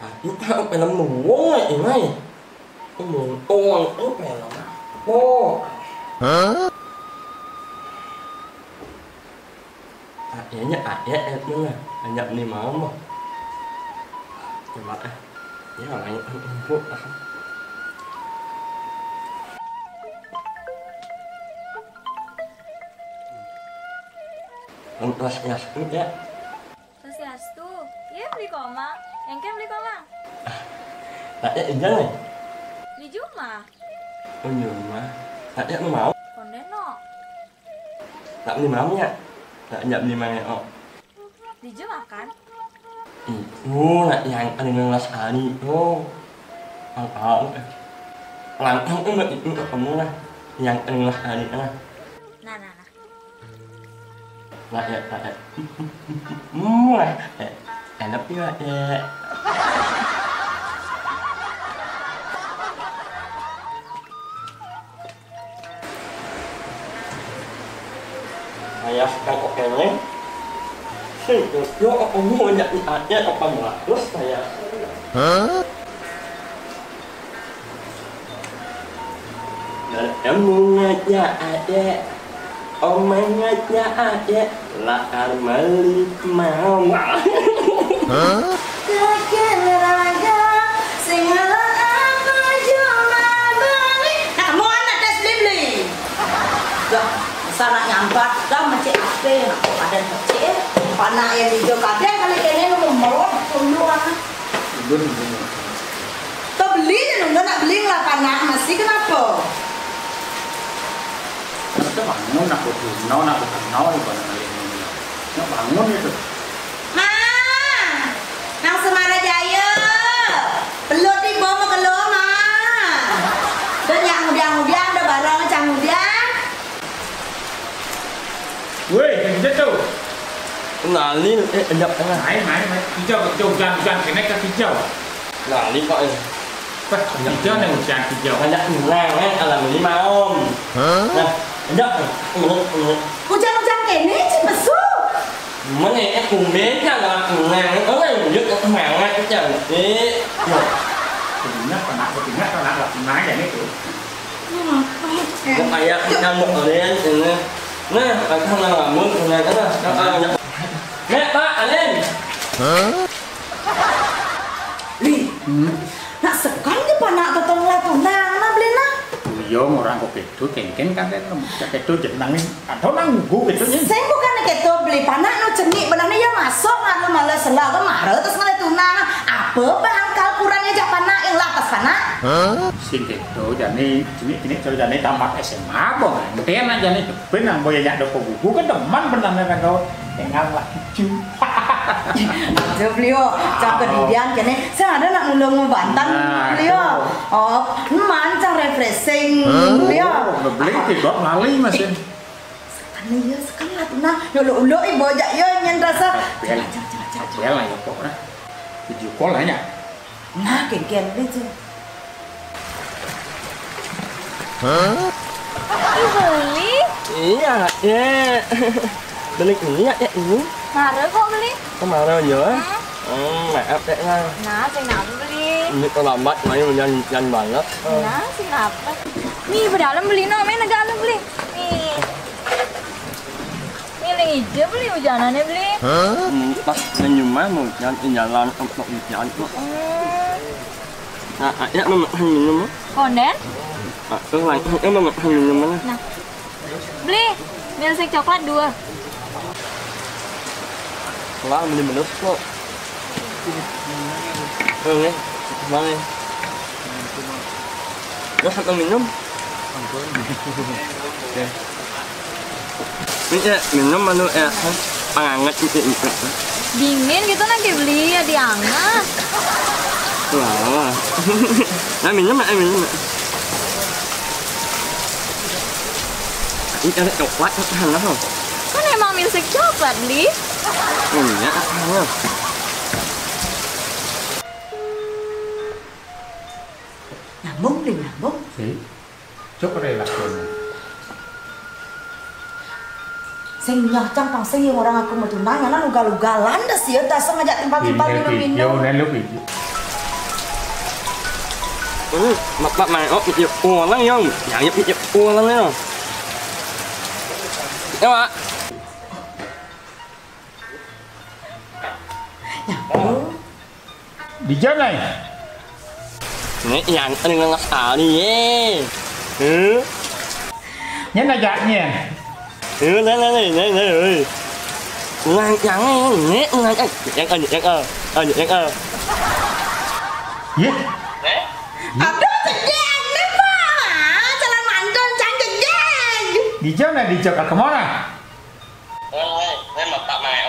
Itu pengen luang ini. Uang itu pengen oh. Ayahnya ayah itu lah, ayah ni mau. Coba ya orang itu Swastiastu ya. Swastiastu. Iya beli koma. Engke beli koma. Tak ada ijazah nih. Di Juma. Oh Juma. Tak ada mau. Kondeno. Tak beli mamnya. Tak ada beli mamnya oh. Di Juma kan? Itu nak yang ada ngelas hari itu. Langsung itu kamu lah. Yang ada ngelas hari lah. Nah. Lah ya. Enak juga ya. Ayah sekarang oke-nya. Sih, yo aku mau nyari aja apa enggak? Terus saya. Dan kamu ngajak adek. Omeng ngajak adek. Lakar meli mau. Kakek raga singala aku cuma beli. Nah, kamu anak tes beli. Ya, sana nyambat dah macam apa? Aku ada macam panah yang hijau kadang kali kene lu melot tuluan. Tuh beli lu nak beli lah panah masih kenapa? Itu bangun aku kenal itu nak bangun itu. Nang Semara Jaya. Belut di bawah keluar mah. Dan yang mudian ada barang cang mudian. Weh, yang tu. Nah, ni enak tengah. Hai. Hijau hujan kena ke hijau. Nah, ni kok Pas hijau ni hujan hijau. banyak kurang alam ini mau. Nah, enak. Hujan-hujan kene cepet su. Mana cùng đến ra là nàng nó là rất là màng ngay cái thế. Tiếng ngắt là nói vậy đấy tụi. Một ai á, đang một ở đây thì nè, ở không là muốn này cái đó. Nè, ba lên. Li. Nak sekali dia panak totong lah tunang nak beli nak. Yo orang kok itu kengken kan itu jenang ni. Atau nang gua itu ni. Saya bukan nak itu beli panak no cengik benarnya ya masuk kan malah selah kan marah terus malah tunang. Apa bangkal kurangnya jak panak yang latas panak? Xin itu jadi ini jadi tamat SMA boh. Mungkin aja nih benar boleh ya dok gua kan teman benar kan kau tengah lah cucu. Aja beliau cak kemudian kene saya ada nak ngulung Banten beliau. Oh, mancang refreshing beliau. Beli tidak lali masih. Sekali ya sekali lah tunang. Dulu ibu ajak yo nyen rasa. Bel lah ya pokoknya. Video call lah ya. Nah, ken beli je. Beli? Iya, ya. Beli ini ya ini. Marah kok beli? Có mà đâu nữa. Mẹ áp đẹp ha. Nah, sing napa beli? Ini có làm bắt mấy mà nhanh bằng lắm. Nah, sing napa? Nih, dalam beli no, main dalam beli. Nih. Nih yang hijau beli hujanannya beli. Bắt lên dùng má một jalan untuk jalan kok. Nah, ya mama minum. Konden? Cái này em mama minum mana? Nah. Beli milkshake coklat 2. Lah beli minum kok. Nghe. Mang đi. Nó satu minum. Oke. Ini ya minum anu penghangat itu. Dingin gitu nanti beli ya diangat. Wah. Nah minum. Ini ada coklat kan lah. Kan emang milkshake coklat beli. Iya, kan. Nyambung. Sì. Chúc ở đây là cường. Sing trong tong sing orang aku mau tunang, yana lugal-lugalan dah sih, dah sengaja timpal-timpal minum-minum. Video dan lu video. Bapak main tiup ulang ya. Jangan tiup ulang ya. Ya, Pak. Di jam này. Này yang anh nggak sekali ye. Nhớ là dạng nhỉ. Này. Ngang trắng nhé, ngang Gì? Aduh, cegeng nih Pak. Jalan mantan cang cegeng. Di jam này đi chợ cả kemana? Em mà Pak mày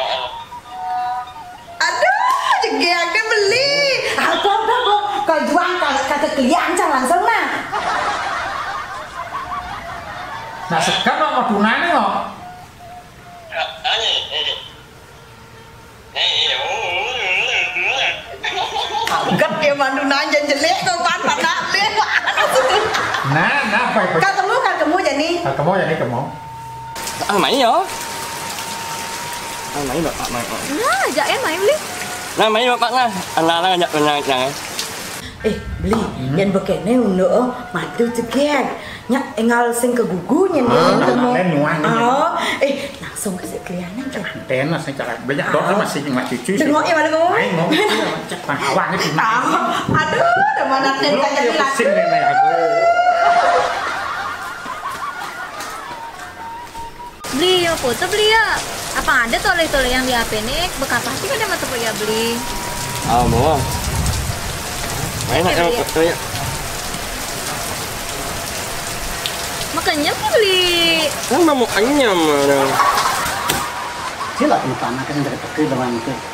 Aduh, cegeng dia beli. Aduh, kau juang kagak kelian cang langsung nah. Nah sekarang mau tunannya nggak? Gấp kia mà đừng nói dân jelek kau pan pada lihat. Nah, apa itu? Kau kamu jadi. Kamu jadi kamu. Ăn mày nhở? Ăn mày Pak mày. Nah, ajak em main beli. Nah, mày Pak nah. Anh là nhận nhà. Beli, yang begini nữa mà tôi cegeng. Nhắc anh ngal sinh ke gugu nyen Lên nuan. Langsung ke sekalian aja. Ten là sẽ trả lại bây giờ đó là masih cuma cucu. Tengok ya balik ngomong. Ngomong cek pangkawan itu. Aduh, udah mana ten tak jadi Pusing laku. nenek aku. Beli ya foto beli ya. Apa ada tole-tole yang di HP nih? Bekas pasti kan ada mata ya beli. Mau. Mày này em. Makanya aku beli. Kan mau anh nhầm mà. Chứ là một tàn cái này cái đồng anh cái.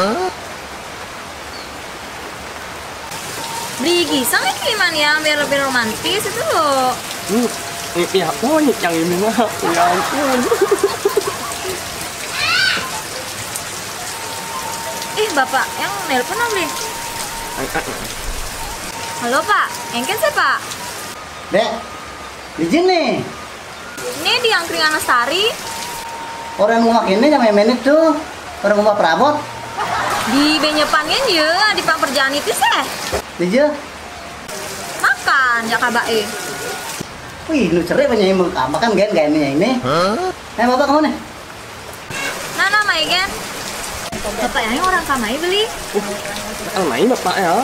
Beli gisang ya gimana ya biar lebih romantis itu loh. Ya pokoknya jangan ini mah. Ya ampun. Bapak yang nelpon beli. Halo Pak, engken sih Pak. Dek, izin nih. Ini di Angkring Anastari. Orang rumah ini yang main itu orang rumah perabot. Di benyepannya ya, di Pamperjaan itu sih. Dia Makan, jaka bae. wih, lu cerai banyak yang makan gen ini. Bapak kamu nih? Nah, Maigen. Bapak yang orang kamai beli. Ăn mày Bapak ya?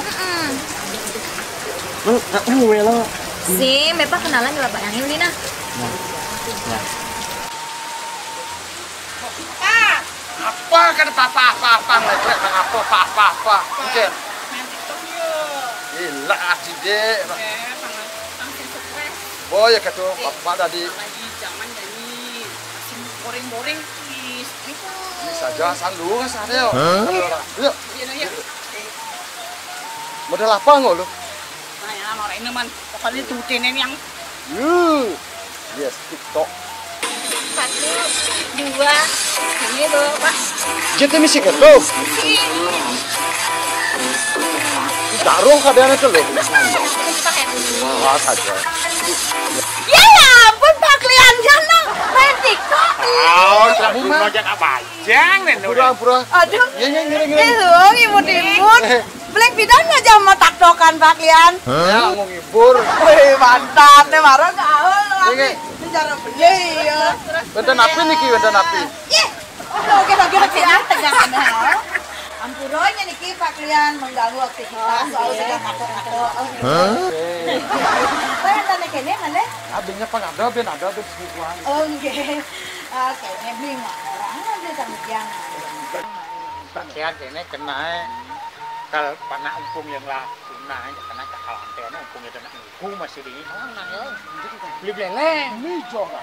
Aku gue lo. Sim, Bapak kenalan di Bapak yang beli nah. Apa kan apa ngejek nang apa. Mungkin. Gila aji dek. Oh ya kata Bapak tadi. Jangan jadi boring-boring Ini saja sandung sadeo. Yuk. Model apa nggak lo? Nah ya, orang ini man, pokoknya tutinin yang Yes, TikTok. 1, 2, ini loh Pak. Jadi misi kan lo? Taruh keadaan itu lo. Wah saja. Ya ampun Pak Klian jangan main TikTok. Kamu mau jangan abajang nih. Pura-pura. Aduh. Iya. Imut. Black Pidan aja mau takdokan Pak Klian. Ya mau ngibur. Wih mantap nih marah gaul lagi. Ini cara beli ya. Benda napi niki, benda napi. Oke tegangan. Ampuronya niki Pak Klian mengganggu aktivitas soal sedang kato-kato. Saya tanya kene mana? Abinya ada sebuah. Oke. Kayaknya beli orang beli tanggung Pakaian ini kena kalau panak umpung yang lah tunai kena cakal antena umpung itu nak umpung masih di mana ya beli beleng nih jangan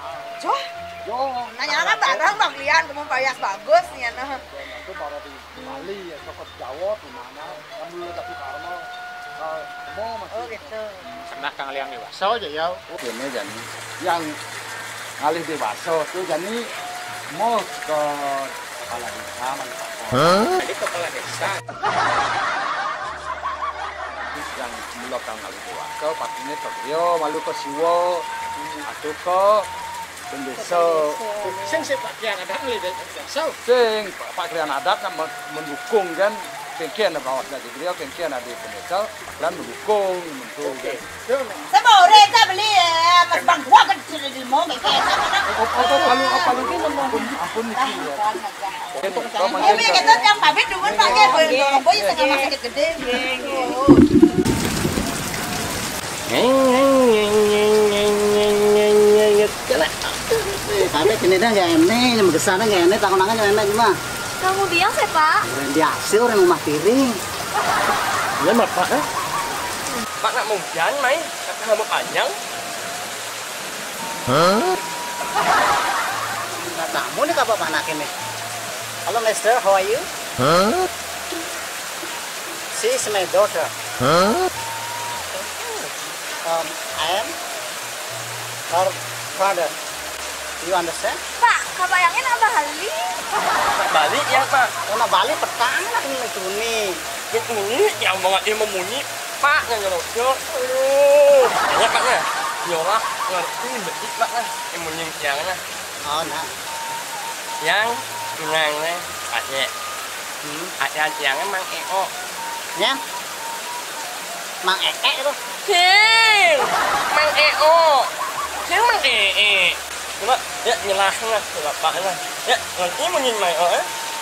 nanya kan barang Pak Klian kamu payas bagus nih nah. Itu baru di Bali ya ke Jawa di mana kamu tapi karena mau masih gitu. kena kang liang dewasa aja ya ini jadi yang ngalih dewasa tuh jadi mau ke kepala desa jadi kepala desa yang mula kang ngalih dewasa patine Tokyo malu ke Siwo atau ke desa sing pakaian adat ngalih desa sing pakaian adat kan mendukung kan kengkian na bawat na beliau kengkian na di pendeta dan mendukung Saya mau reka beli mas bang gua kan sudah di mau kayak apa lu ini ampun nih itu Tapi kita yang pabrik dulu pakai boy setengah masih gede. Pabrik ini dah nggak enak, yang besar nggak enak, takut-takut nggak enak cuma. Kamu biang sih, Pak? Orang biasa orang rumah piring. Ini bapak eh? Pak nak mau jalan mai? Kata rambut panjang. Nah, kamu nih kapan anak ini? Hello, Mister, how are you? She is my daughter. I am her father. You understand? Pak, kabayangin Abah Ali. Balik ya Pak. Karena Bali petang lah ini tuh nih. Ini yang mau ilmu muni Pak yang nyelotnya. Ya Pak ya. Nyolah ngerti betik Pak lah. Ilmu nyingkiangnya. Oh nah. Yang tunangnya Paknya. Ada yang mang EO. Ya. Mang itu. Cing, mang EO. Cing mang EE. Cuma ya nyelahnya ke bapaknya. Ya ngerti mau nyimai oh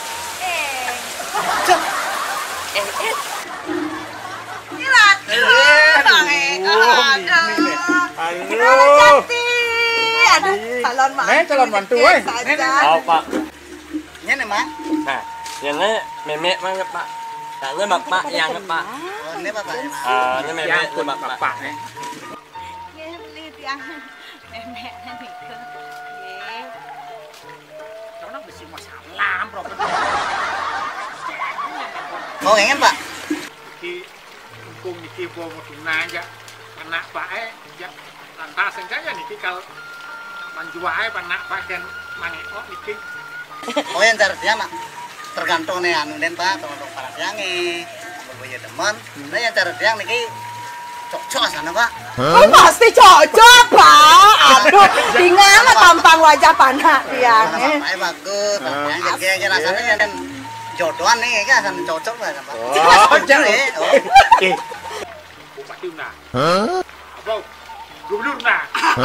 Kilat. Calon mantu weh. Oh Pak. Ini nih Mang. Nah, yang ini memek mana Pak? Tanya bapak yang Pak. Oh ini bapak. Ini memek itu bapak. Ya, lihat yang memeknya gitu. Karena besi masalah problem. Oh ingin Pak. Ki hukum niki bawa tunang ya. Anak Pak ya lantas saja niki kalau manjuai anak Pak kan mangekok niki. Oh yang cara dia nak tergantung nih anu den Pak, tergantung para tiange. Boyo demen. Nah yang cara dia niki cocok sana Pak. Oh pasti cocok Pak. Aduh, tinggal tampang wajah panak dia. Bapaknya bagus. Yang jadi rasanya dan jodohan nih kan sama cocok lah Pak. Oh, jangan. Bupati Una. Apa? Gubernur Una.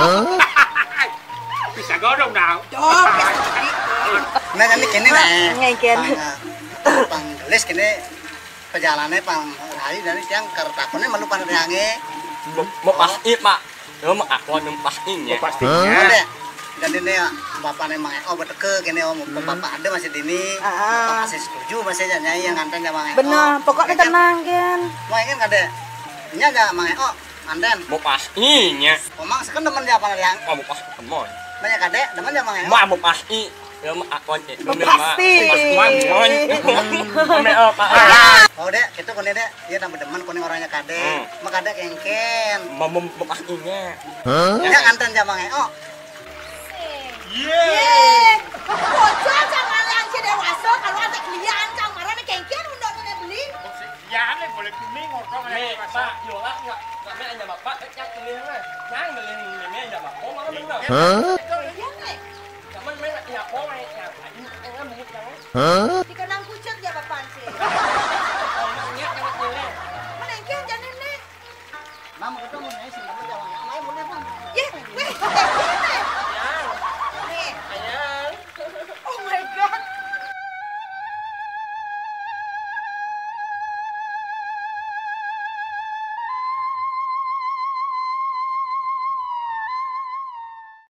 Bisa godong now. Nah ini kini nih. Ngaikin. Pang gelis kini perjalanannya pang hari dari tiang kertakonnya malu pada tiangnya. Mau pasti Pak. Mau aku yang pastinya. Pastinya. Ada. Dan ini bapaknya Mang Eko berteke kini om bapak ada masih dini. Bapak masih setuju masih nyanyi yang nganten sama Mang Eko. Benar, pokoknya tenang kan. Mau ingin nggak ada? Ini aja Mang Eko nganten. Mau pastinya. Omang sekarang demen dia apa yang Mau pasti teman. banyak kadek demen dia Mang Eko. Mau pasti. Ya mau aku yang Pasti. Pak. Oh dek, itu kuning dek, dia nambah demen kuning orangnya kadek. Mak kadek kengken. Mau pastinya. Ya nganten dia Mang Eko. Bocor jangan yang si dewasa kalau ada klien cang marah nih kengkian untuk beli. Ya nih boleh kuning ngotong Mẹ Pak, nhiều lắm ạ. Mẹ nhà Pak chắc cái miếng này. Nhang mà lên mẹ nhà Pak có mà nó đứng nào. Cảm ơn mấy nhà có mày nhà phải anh ăn một trắng.